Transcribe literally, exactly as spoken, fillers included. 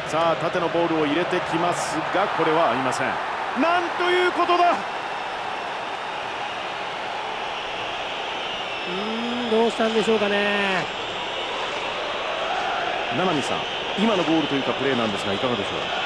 さあ縦のボールを入れてきますが、これは合いません。なんということだ。 うーん、どうしたんでしょうかね。 七海さん、今のゴールというかプレーなんですがいかがでしょう。